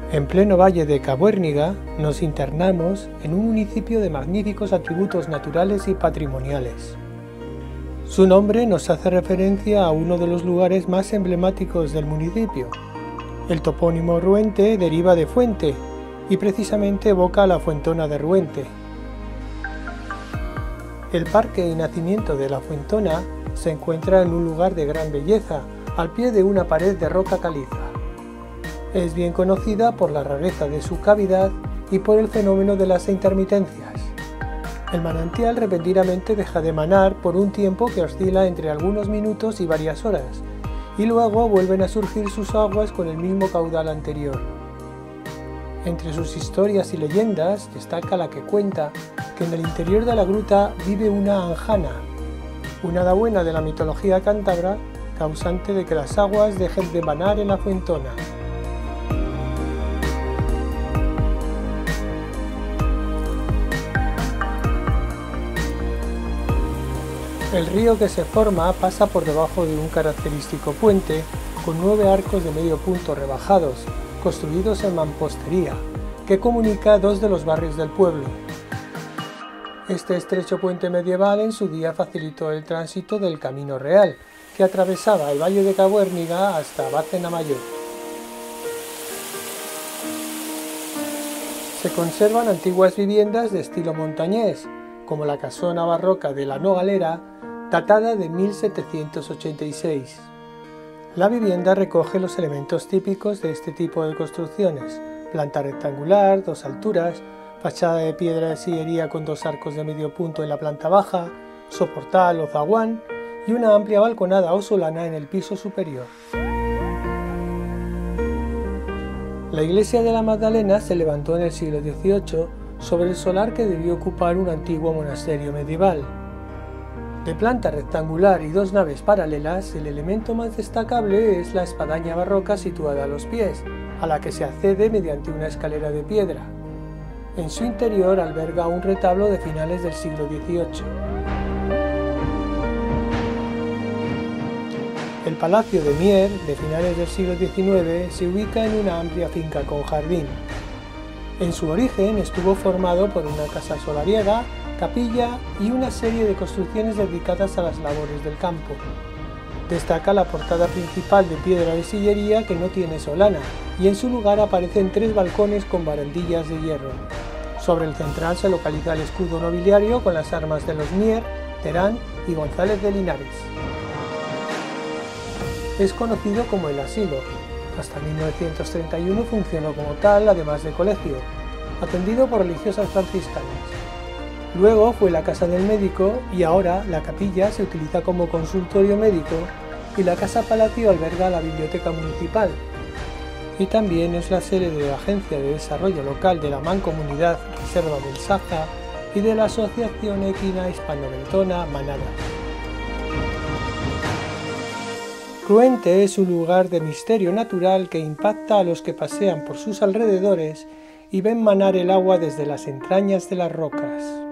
En pleno valle de Cabuérniga nos internamos en un municipio de magníficos atributos naturales y patrimoniales. Su nombre nos hace referencia a uno de los lugares más emblemáticos del municipio. El topónimo Ruente deriva de fuente y precisamente evoca a la Fuentona de Ruente. El parque y nacimiento de la Fuentona se encuentra en un lugar de gran belleza, al pie de una pared de roca caliza. Es bien conocida por la rareza de su cavidad y por el fenómeno de las intermitencias. El manantial repentinamente deja de manar por un tiempo que oscila entre algunos minutos y varias horas, y luego vuelven a surgir sus aguas con el mismo caudal anterior. Entre sus historias y leyendas destaca la que cuenta que en el interior de la gruta vive una anjana, una hada buena de la mitología cántabra, causante de que las aguas dejen de manar en la Fuentona. El río que se forma pasa por debajo de un característico puente con 9 arcos de medio punto rebajados, construidos en mampostería, que comunica dos de los barrios del pueblo. Este estrecho puente medieval en su día facilitó el tránsito del Camino Real, que atravesaba el valle de Cabuérniga hasta Bárcena Mayor. Se conservan antiguas viviendas de estilo montañés, como la casona barroca de la Nogalera, datada de 1786. La vivienda recoge los elementos típicos de este tipo de construcciones: planta rectangular, 2 alturas, fachada de piedra de sillería con 2 arcos de medio punto en la planta baja, soportal o zaguán y una amplia balconada o solana en el piso superior. La iglesia de la Magdalena se levantó en el siglo XVIII sobre el solar que debió ocupar un antiguo monasterio medieval. De planta rectangular y 2 naves paralelas, el elemento más destacable es la espadaña barroca situada a los pies, a la que se accede mediante una escalera de piedra. En su interior alberga un retablo de finales del siglo XVIII. El Palacio de Mier, de finales del siglo XIX, se ubica en una amplia finca con jardín. En su origen estuvo formado por una casa solariega, capilla y una serie de construcciones dedicadas a las labores del campo. Destaca la portada principal de piedra de sillería que no tiene solana, y en su lugar aparecen 3 balcones con barandillas de hierro. Sobre el central se localiza el escudo nobiliario con las armas de los Mier, Terán y González de Linares. Es conocido como el asilo. Hasta 1931 funcionó como tal, además de colegio, atendido por religiosas franciscanas. Luego fue la casa del médico y ahora la capilla se utiliza como consultorio médico y la casa palacio alberga la biblioteca municipal. Y también es la sede de la Agencia de Desarrollo Local de la Mancomunidad Reserva del Saja y de la Asociación Equina Hispano-Bretona Manada. Ruente es un lugar de misterio natural que impacta a los que pasean por sus alrededores y ven manar el agua desde las entrañas de las rocas.